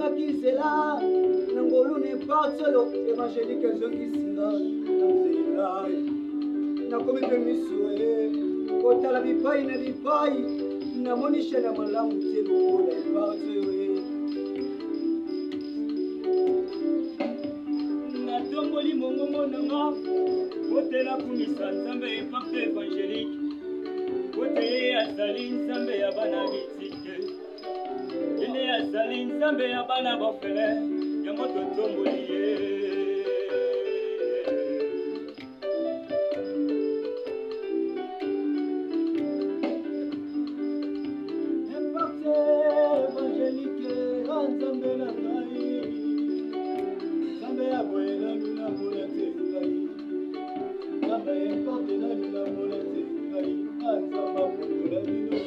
Kizela, Nangolu ne partelo, évangélique zongisinga, Nanzela, Nakomite Misue, Kotala Bipai na Bipai, Namonisha na Malamu Telo, partelo. Natomboli mongomo nanga, Kotela Kumisa Nzambe Pacte évangélique, Kote Azali Nzambe ya bana bitike. Ine azali Nzambe ya bana bafele ya moto tomboli ye. Impacte évangélique Nzambe na ngai, Nzambe ya boyela luna molete ngai, Nzambe impacte na luna molete ngai, Nzamba mokola bino.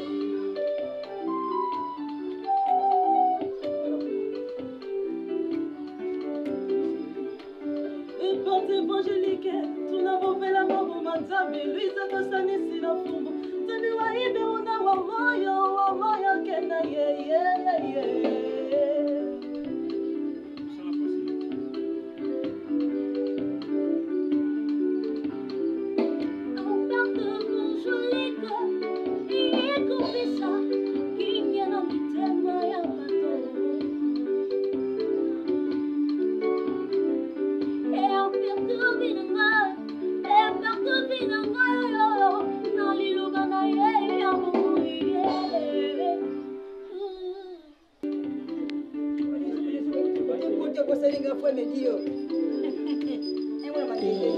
Évangélique, tunavovela mambo manzambe Luisa tosanisi na fumbu tani waibe una wa moyo kena ye. Kusalinga fue medio. Es una manera.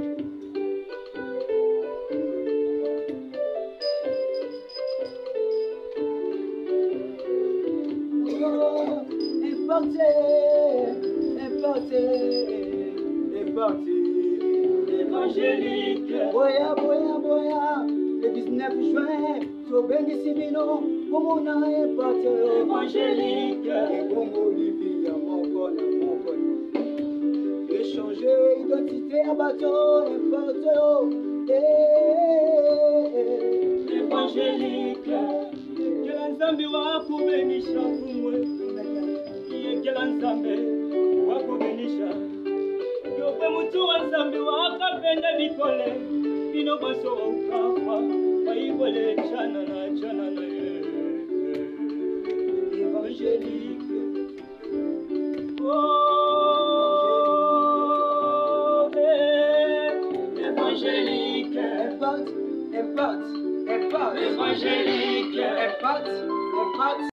Évangélique. Boya, le 19 juin, tu bénis Sibino, pour mon impacté. Évangélique. Et bon Olivier, mon bon. Échanger identité à bateau, évangélique. Kela Nzambe wakubenisha kumwe, Kela Nzambe wakubenisha. Yope mutu wa Nzambe wakapenda bikole, bino baso ukafa, waibole chana na évangélique. Évangélique,